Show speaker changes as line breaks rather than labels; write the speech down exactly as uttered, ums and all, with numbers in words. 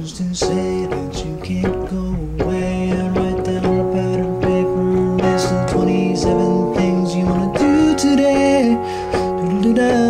who's to say that you can't go away and write down a pad of paper a list of twenty-seven things you wanna do today? Do-do-do-da.